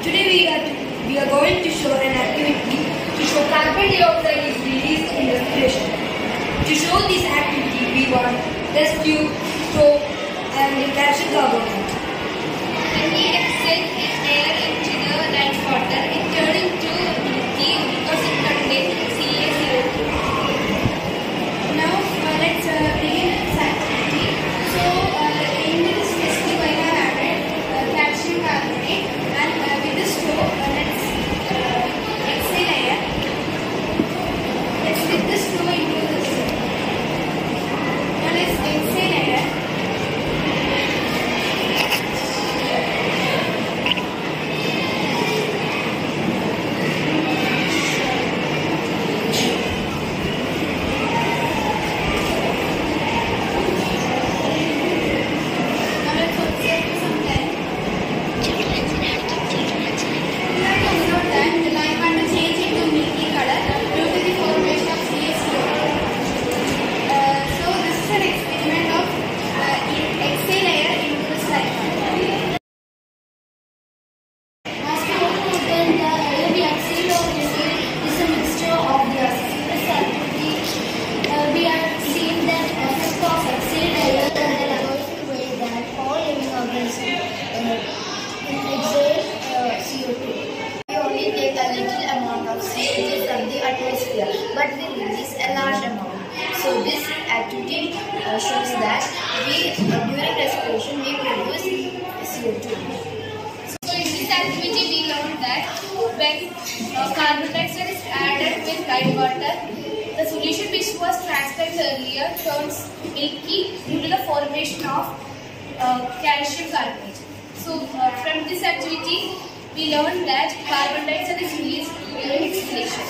Today we are going to show an activity to show carbon dioxide is released in respiration. To show this activity, we want test tube, stove, and calcium carbonate. When we exhale air into the light water, it turns into milky because it contains CaCO2. Now let's begin this activity. So in this recipe I have added calcium carbonate, and with the stove let's exhale air. Let's dip the stove into this. Now let's exhale air. But we release a large amount. So this activity shows that during respiration we produce CO2. So in this activity we learned that when carbon dioxide is added with light water, the solution which was transparent earlier turns milky due to the formation of calcium carbonate. So from this activity we learned that carbon dioxide is released during exhalation.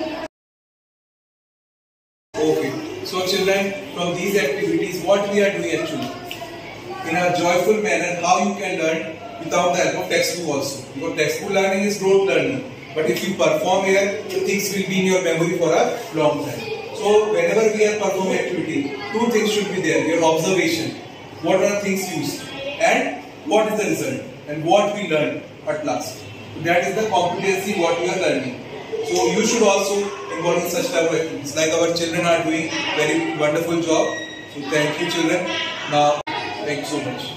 Okay, so children, from these activities, what we are doing actually, in a joyful manner, how you can learn without the help of textbook also. Because textbook learning is rote learning, but if you perform here, the things will be in your memory for a long time. So whenever we are performing activity, two things should be there: your observation, what are things used, and what is the result, and what we learn at last. So that is the competency what we are learning. So you should also involve in such type of activities. Like our children are doing very wonderful job. So thank you children. Now thank you so much.